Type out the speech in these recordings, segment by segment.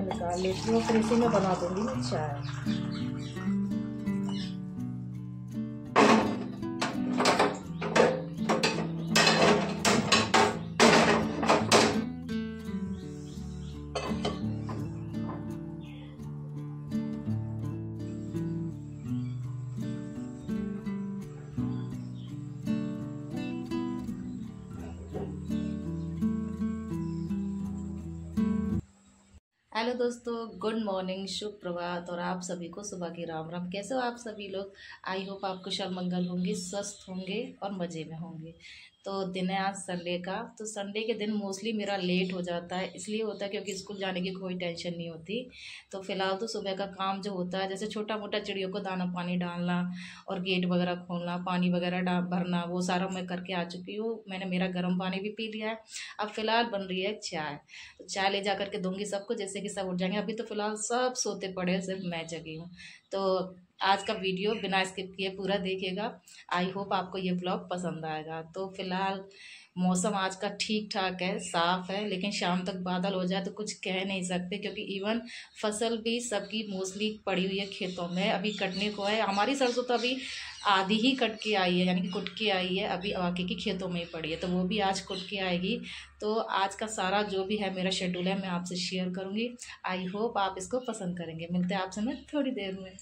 निकाल लेती हूँ, फिर इसी में बना दूंगी मैं चाय। हेलो दोस्तों, गुड मॉर्निंग, शुभ प्रभात और आप सभी को सुबह की राम राम। कैसे हो आप सभी लोग? आई होप आप कुशल मंगल होंगे, स्वस्थ होंगे और मज़े में होंगे। तो दिन है आज संडे का। तो संडे के दिन मोस्टली मेरा लेट हो जाता है, इसलिए होता है क्योंकि स्कूल जाने की कोई टेंशन नहीं होती। तो फिलहाल तो सुबह का काम जो होता है, जैसे छोटा मोटा चिड़ियों को दाना पानी डालना और गेट वगैरह खोलना, पानी वगैरह भरना, वो सारा मैं करके आ चुकी हूँ। मैंने मेरा गर्म पानी भी पी लिया है। अब फिलहाल बन रही है चाय। तो चाय ले जा करके दूंगी सबको, जैसे कि सब उठ जाएंगे। अभी तो फिलहाल सब सोते पड़े हैं, सिर्फ मैं जगी हूँ। तो आज का वीडियो बिना स्किप किए पूरा देखिएगा। आई होप आपको ये ब्लॉग पसंद आएगा। तो फिलहाल मौसम आज का ठीक ठाक है, साफ है, लेकिन शाम तक बादल हो जाए तो कुछ कह नहीं सकते, क्योंकि इवन फसल भी सबकी मोस्टली पड़ी हुई है खेतों में। अभी कटने को है। हमारी सरसों तो अभी आधी ही कट के आई है, यानी कि कुट के आई है, अभी बाकी की खेतों में ही पड़ी है, तो वो भी आज कुट के आएगी। तो आज का सारा जो भी है मेरा शेड्यूल है, मैं आपसे शेयर करूँगी। आई होप आप इसको पसंद करेंगे। मिलते हैं आपसे मैं थोड़ी देर में।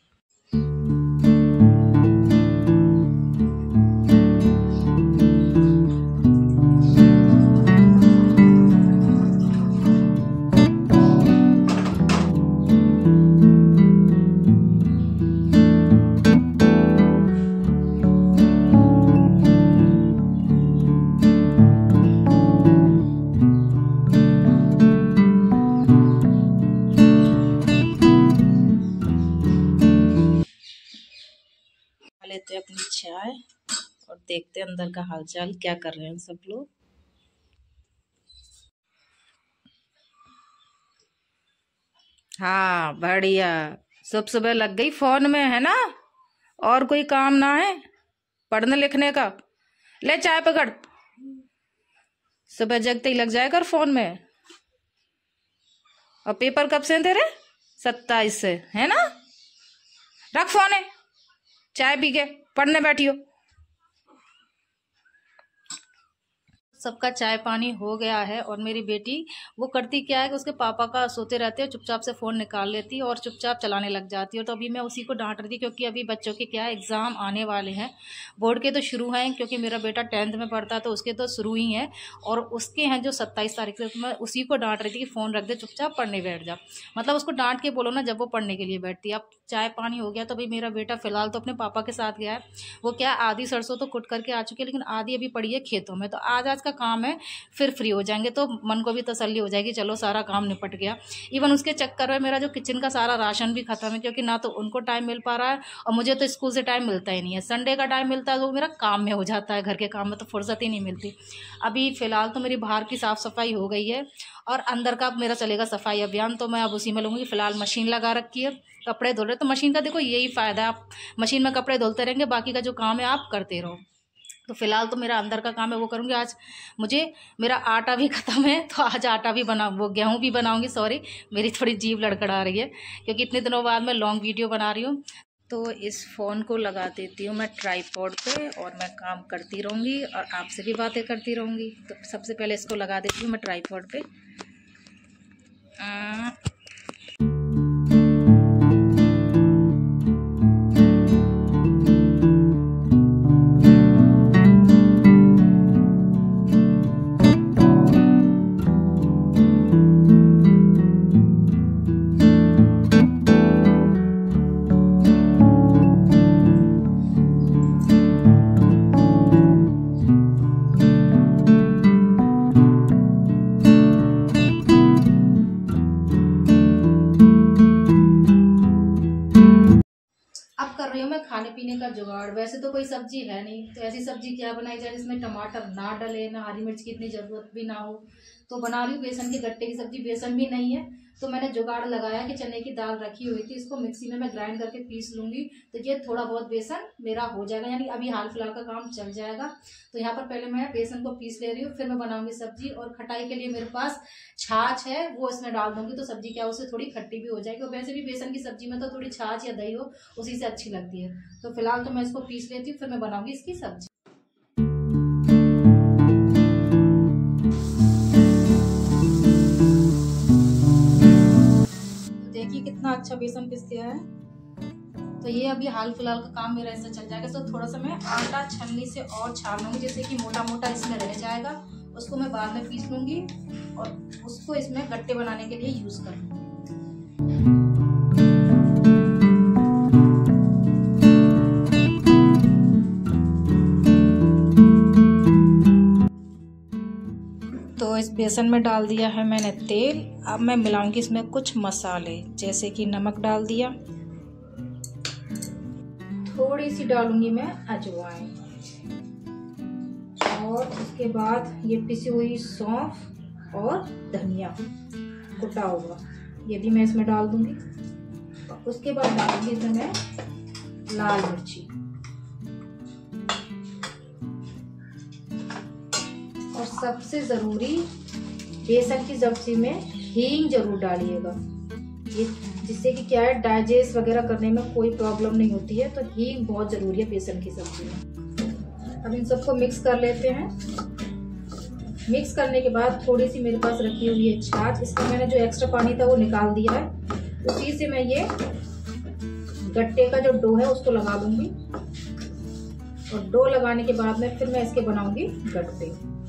लेते हैं अपनी चाय और देखते हैं अंदर का हालचाल क्या कर रहे हैं सब लोग। हाँ बढ़िया, सुबह सुबह लग गई फोन में, है ना? और कोई काम ना है पढ़ने लिखने का? ले चाय पकड़, सुबह जगते ही लग जाए कर फोन में। और पेपर कब से हैं तेरे? 27 से, है ना? रख फोन है, चाय पी के पढ़ने बैठी हो। सबका चाय पानी हो गया है। और मेरी बेटी वो करती क्या है कि उसके पापा का सोते रहते हैं, चुपचाप से फ़ोन निकाल लेती है और चुपचाप चलाने लग जाती है। तो अभी मैं उसी को डांट रही थी, क्योंकि अभी बच्चों के क्या एग्ज़ाम आने वाले हैं। बोर्ड के तो शुरू हैं, क्योंकि मेरा बेटा 10th में पढ़ता है, तो उसके तो शुरू ही हैं। और उसके हैं जो 27 तारीख से। तो मैं उसी को डांट रही थी कि फ़ोन रख दे, चुपचाप पढ़ने बैठ जा। मतलब उसको डांट के बोलो ना जब वो पढ़ने के लिए बैठती है। अब चाय पानी हो गया, तो अभी मेरा बेटा फ़िलहाल तो अपने पापा के साथ गया है। वो क्या, आधी सरसों तो कुट करके आ चुकी है, लेकिन आधी अभी पड़ी है खेतों में। तो आज का काम है, फिर फ्री हो जाएंगे तो मन को भी तसल्ली हो जाएगी, चलो सारा काम निपट गया। इवन उसके चक्कर में मेरा जो किचन का सारा राशन भी खत्म है, क्योंकि ना तो उनको टाइम मिल पा रहा है और मुझे तो स्कूल से टाइम मिलता ही नहीं है। संडे का टाइम मिलता है तो मेरा काम में हो जाता है, घर के काम में तो फुर्सत ही नहीं मिलती। अभी फ़िलहाल तो मेरी बाहर की साफ़ सफाई हो गई है और अंदर का मेरा चलेगा सफाई अभियान, तो मैं अब उसी में लूँगी। फ़िलहाल मशीन लगा रखी है, कपड़े धुल रहे। तो मशीन का देखो यही फ़ायदा है, आप मशीन में कपड़े धुलते रहेंगे, बाकी का जो काम है आप करते रहो। तो फिलहाल तो मेरा अंदर का काम है, वो करूँगी। आज मुझे मेरा आटा भी ख़त्म है, तो आज आटा भी बना, वो गेहूँ भी बनाऊँगी। सॉरी, मेरी थोड़ी जीभ लड़खड़ा रही है, क्योंकि इतने दिनों बाद मैं लॉन्ग वीडियो बना रही हूँ। तो इस फ़ोन को लगा देती हूँ मैं ट्राइपॉड पे और मैं काम करती रहूँगी और आपसे भी बातें करती रहूँगी। तो सबसे पहले इसको लगा देती हूँ मैं ट्राइपॉड पे। अब कर रही हूँ मैं खाने पीने का जुगाड़। वैसे तो कोई सब्जी है नहीं, तो ऐसी सब्जी क्या बनाई जाए जिसमें टमाटर ना डले, ना हरी मिर्च की इतनी ज़रूरत भी ना हो। तो बना रही हूँ बेसन के गट्टे की सब्जी। बेसन भी नहीं है तो मैंने जुगाड़ लगाया कि चने की दाल रखी हुई थी, इसको मिक्सी में मैं ग्राइंड करके पीस लूँगी, तो ये थोड़ा बहुत बेसन मेरा हो जाएगा, यानी अभी हाल फिलहाल का काम चल जाएगा। तो यहाँ पर पहले मैं बेसन को पीस ले रही हूँ, फिर मैं बनाऊंगी सब्जी। और खटाई के लिए मेरे पास छाछ है, वो इसमें डाल दूंगी, तो सब्जी क्या उससे थोड़ी खट्टी भी हो जाएगी। और वैसे भी बेसन की सब्जी में तो थोड़ी छाछ या दही हो उसी से अच्छी लगती है। तो फिलहाल तो मैं इसको पीस लेती हूँ, फिर मैं बनाऊंगी इसकी सब्जी। देखिए कितना अच्छा बेसन पिस गया है। तो ये अभी हाल फिलहाल का काम मेरा ऐसा चल जाएगा। तो थोड़ा सा मैं आटा छलनी से और छान लूँगी, जैसे कि मोटा मोटा इसमें रह जाएगा। उसको मैं बाद में पीस लूँगी और उसको इसमें गट्टे बनाने के लिए यूज़ कर लूँगी। तो इस बेसन में डाल दिया है मैंने तेल। अब मैं मिलाऊंगी इसमें कुछ मसाले, जैसे कि नमक डाल दिया, थोड़ी सी डालूंगी मैं अजवाइन, और उसके बाद ये पिसी हुई सौंफ और धनिया कुटा हुआ, ये भी मैं इसमें डाल दूंगी। और उसके बाद डालूंगी इसमें मैं लाल मिर्ची, और सबसे ज़रूरी बेसन की सब्जी में हींग जरूर डालिएगा, ये जिससे कि क्या है डाइजेस्ट वगैरह करने में कोई प्रॉब्लम नहीं होती है। तो हींग बहुत ज़रूरी है बेसन की सब्जी में। अब इन सबको मिक्स कर लेते हैं। मिक्स करने के बाद थोड़ी सी मेरे पास रखी हुई है छाछ, इसका मैंने जो एक्स्ट्रा पानी था वो निकाल दिया है। उसी से मैं ये गट्टे का जो डो है उसको लगा दूंगी, और डो लगाने के बाद में फिर मैं इसके बनाऊंगी गट्टे।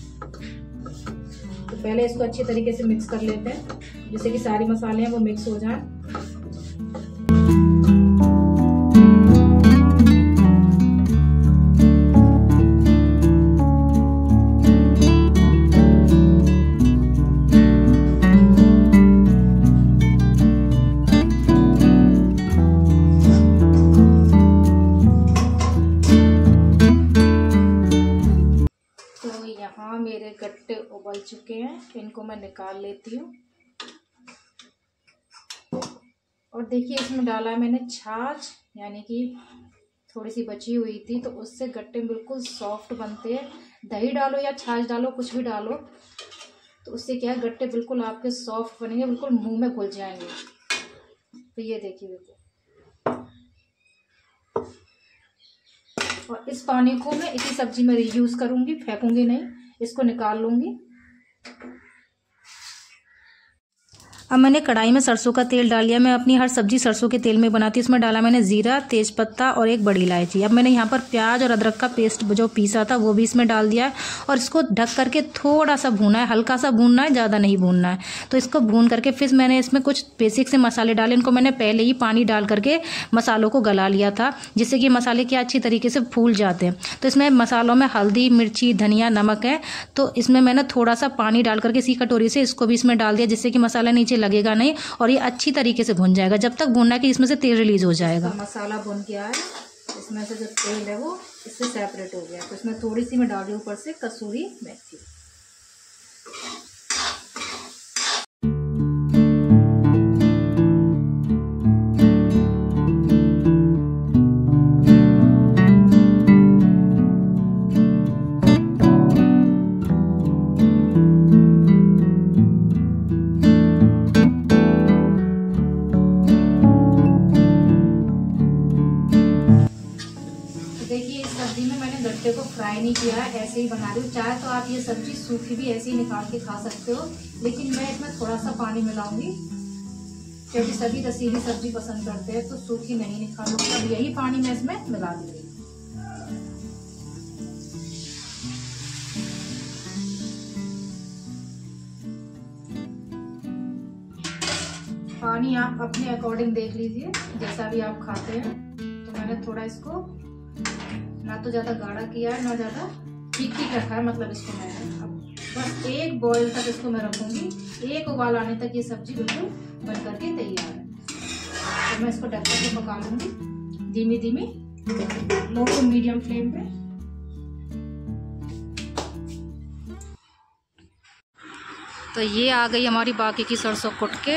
तो पहले इसको अच्छी तरीके से मिक्स कर लेते हैं, जिससे कि सारे मसाले हैं वो मिक्स हो जाएं। तो यहाँ मेरे गट्टे उबल चुके हैं, इनको मैं निकाल लेती हूँ। और देखिए इसमें डाला है मैंने छाछ, यानी कि थोड़ी सी बची हुई थी, तो उससे गट्टे बिल्कुल सॉफ्ट बनते हैं। दही डालो या छाछ डालो, कुछ भी डालो, तो उससे क्या है गट्टे बिल्कुल आपके सॉफ्ट बनेंगे, बिल्कुल मुंह में घुल जाएंगे। तो ये देखिए बिल्कुल। और इस पानी को मैं इसी सब्जी में रीयूज करूंगी, फेंकूंगी नहीं, इसको निकाल लूंगी। अब मैंने कढ़ाई में सरसों का तेल डाल लिया। मैं अपनी हर सब्जी सरसों के तेल में बनाती हूँ। इसमें डाला मैंने जीरा, तेज पत्ता और एक बड़ी इलायची। अब मैंने यहाँ पर प्याज और अदरक का पेस्ट जो पीसा था वो भी इसमें डाल दिया है, और इसको ढक करके थोड़ा सा भूना है, हल्का सा भूनना है, ज़्यादा नहीं भूनना है। तो इसको भून करके फिर मैंने इसमें कुछ बेसिक से मसाले डाले। इनको मैंने पहले ही पानी डाल करके मसालों को गला लिया था, जिससे कि मसाले क्या अच्छी तरीके से फूल जाते हैं। तो इसमें मसालों में हल्दी, मिर्ची, धनिया, नमक है, तो इसमें मैंने थोड़ा सा पानी डाल करके इसी कटोरी से इसको भी इसमें डाल दिया, जिससे कि मसाला नीचे लगेगा नहीं और ये अच्छी तरीके से भुन जाएगा। जब तक भुनना है कि इसमें से तेल रिलीज हो जाएगा। मसाला भुन गया है, इसमें से जो तेल है वो इससे सेपरेट हो गया। तो इसमें थोड़ी सी मैं डाल रही हूँ ऊपर से कसूरी मेथी। गट्टे को फ्राई नहीं किया है, ऐसे ही बना रही हूँ। चाहे तो आप ये सब्जी सूखी भी ऐसे ही निकाल के खा सकते हो, लेकिन मैं इसमें थोड़ा सा पानी मिलाऊंगी, क्योंकि सभी रसीली सब्जी पसंद करते हैं, तो सूखी नहीं निकालूंगी। अब यही पानी मैं इसमें मिला दूंगी। पानी आप अपने अकॉर्डिंग देख लीजिए, जैसा भी आप खाते हैं। तो मैंने थोड़ा इसको ना तो ज़्यादा गाढ़ा किया है, ना ज़्यादा ठीक ठीक रखा है, मतलब इसको मैंने अब बस एक बॉईल तक इसको मैं रखूँगी। एक उबाल आने तक ये सब्जी बिल्कुल बन करके तैयार है। तो मैं इसको ढक करके पका लूँगी धीमी धीमी, लो टू मीडियम फ्लेम पे। तो ये आ गई हमारी बाकी की सरसों कुट के।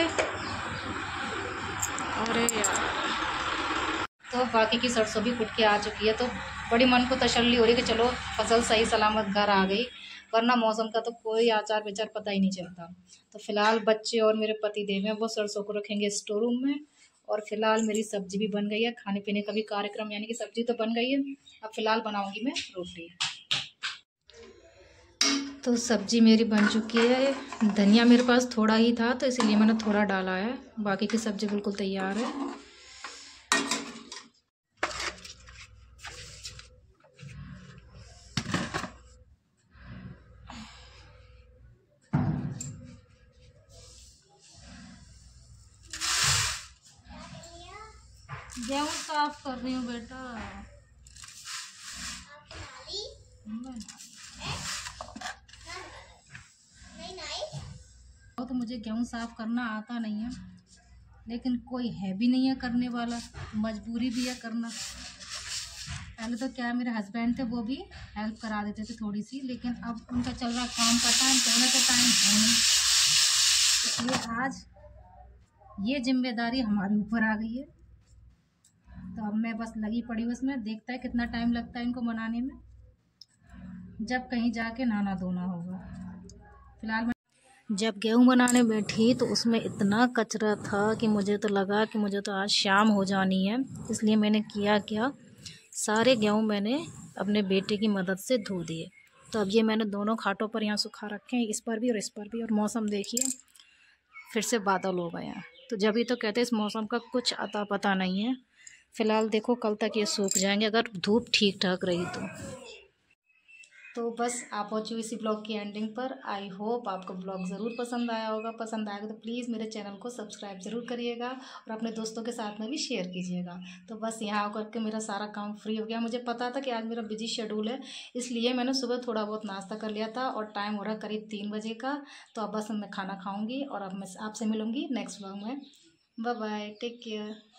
अरे यार, तो बाकी की सरसों भी कुट के आ चुकी है, तो बड़ी मन को तसल्ली हो रही है कि चलो फसल सही सलामत घर आ गई, वरना मौसम का तो कोई आचार विचार पता ही नहीं चलता। तो फिलहाल बच्चे और मेरे पति देव हैं, वो सरसों को रखेंगे स्टोर रूम में, और फिलहाल मेरी सब्जी भी बन गई है। खाने पीने का भी कार्यक्रम यानी कि सब्जी तो बन गई है, अब फिलहाल बनाऊंगी मैं रोटी। तो सब्जी मेरी बन चुकी है। धनिया मेरे पास थोड़ा ही था तो इसीलिए मैंने थोड़ा डाला है, बाकी की सब्जी बिल्कुल तैयार है। गेहूँ साफ कर रही हूँ बेटा। तो मुझे गेहूँ साफ करना आता नहीं है, लेकिन कोई है भी नहीं है करने वाला, मजबूरी भी है करना। पहले तो क्या मेरे हस्बैंड थे, वो भी हेल्प करा देते थे थोड़ी सी, लेकिन अब उनका चल रहा काम का टाइम, पहले का टाइम है नहीं, इसलिए आज ये जिम्मेदारी हमारे ऊपर आ गई है। तो अब मैं बस लगी पड़ी उसमें, देखता है कितना टाइम लगता है इनको बनाने में, जब कहीं जाके नहाना धोना होगा। फिलहाल जब गेहूँ बनाने बैठी तो उसमें इतना कचरा था कि मुझे तो लगा कि मुझे तो आज शाम हो जानी है, इसलिए मैंने क्या सारे गेहूँ मैंने अपने बेटे की मदद से धो दिए। तो अब ये मैंने दोनों खाटों पर यहाँ सुखा रखे हैं, इस पर भी और इस पर भी। और मौसम देखिए फिर से बादल हो गए हैं, तो जब ही तो कहते हैं इस मौसम का कुछ अता पता नहीं है। फ़िलहाल देखो कल तक ये सूख जाएंगे अगर धूप ठीक ठाक रही तो बस आप पहुँची इसी ब्लॉग की एंडिंग पर। आई होप आपको ब्लॉग ज़रूर पसंद आया होगा। पसंद आएगा तो प्लीज़ मेरे चैनल को सब्सक्राइब ज़रूर करिएगा और अपने दोस्तों के साथ में भी शेयर कीजिएगा। तो बस यहाँ आकर के मेरा सारा काम फ्री हो गया। मुझे पता था कि आज मेरा बिजी शेड्यूल है, इसलिए मैंने सुबह थोड़ा बहुत नाश्ता कर लिया था और टाइम हो रहा है करीब 3 बजे का। तो अब बस मैं खाना खाऊँगी और अब मैं आपसे मिलूँगी नेक्स्ट ब्लॉग में। Bye bye, take care.